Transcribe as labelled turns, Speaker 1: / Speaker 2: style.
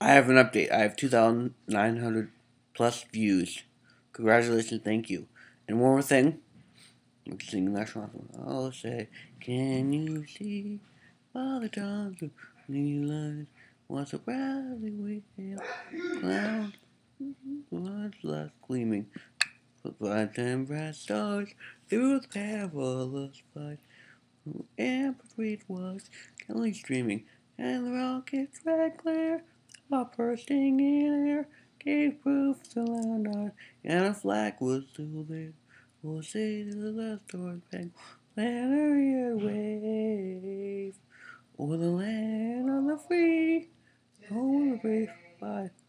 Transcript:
Speaker 1: I have an update. I have 2,900 plus views. Congratulations, thank you. And one more thing. I'm singing the national anthem. I'll say, can you see all the times of light once a proudly wheel cloud was left gleaming, but them bright stars through the perilous fight. And it was Kelly streaming, and the rocket's red glare, all bursting in air, gave proof to land on, and a flag was still there. We'll say to the left or peg, planetary wave, or the land of the free, oh the brave, bye.